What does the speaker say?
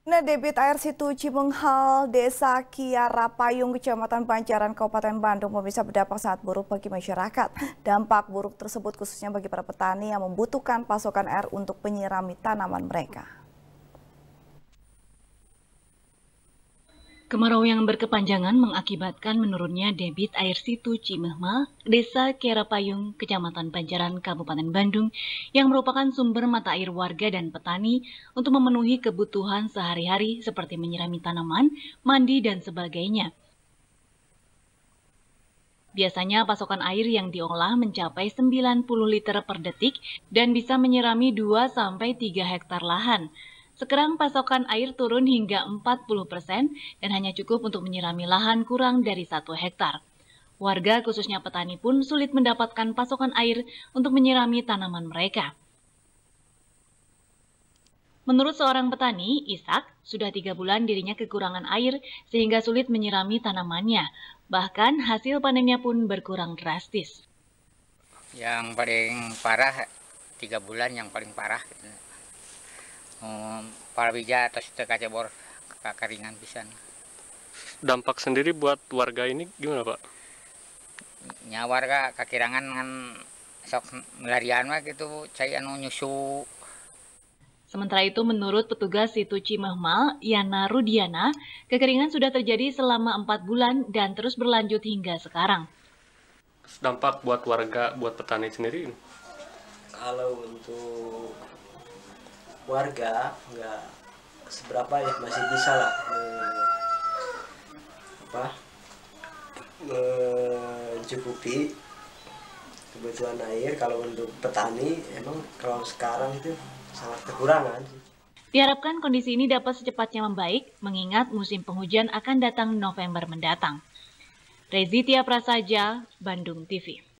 Debit air Situ Cimenghal, Desa Kiara Payung, Kecamatan Banjaran, Kabupaten Bandung bisa berdampak sangat buruk bagi masyarakat. Dampak buruk tersebut khususnya bagi para petani yang membutuhkan pasokan air untuk menyirami tanaman mereka. Kemarau yang berkepanjangan mengakibatkan menurunnya debit air Situ Cimenghal, Desa Kiara Payung, Kecamatan Banjaran, Kabupaten Bandung, yang merupakan sumber mata air warga dan petani untuk memenuhi kebutuhan sehari-hari seperti menyirami tanaman, mandi, dan sebagainya. Biasanya pasokan air yang diolah mencapai 90 liter per detik dan bisa menyirami 2-3 hektar lahan. Sekarang pasokan air turun hingga 40% dan hanya cukup untuk menyirami lahan kurang dari 1 hektar. Warga khususnya petani pun sulit mendapatkan pasokan air untuk menyirami tanaman mereka. Menurut seorang petani, Ishak, sudah 3 bulan dirinya kekurangan air sehingga sulit menyirami tanamannya. Bahkan hasil panennya pun berkurang drastis. Yang paling parah 3 bulan yang paling parah. Palawija atau setengah jebor kekeringan pisan. Dampak sendiri buat warga ini gimana, Pak? Nya warga kekirangan kan sok melarian mah gitu, cai anu nyusu. Sementara itu, menurut petugas Situ Cimenghal, Yana Rudiana, kekeringan sudah terjadi selama 4 bulan dan terus berlanjut hingga sekarang. Dampak buat warga, buat petani sendiri? Kalau untuk warga nggak seberapa ya, masih bisa lah mencukupi kebutuhan air. Kalau untuk petani emang kalau sekarang itu sangat kekurangan. Diharapkan kondisi ini dapat secepatnya membaik, mengingat musim penghujan akan datang November mendatang. Rezi Tia Prasaja, Bandung TV.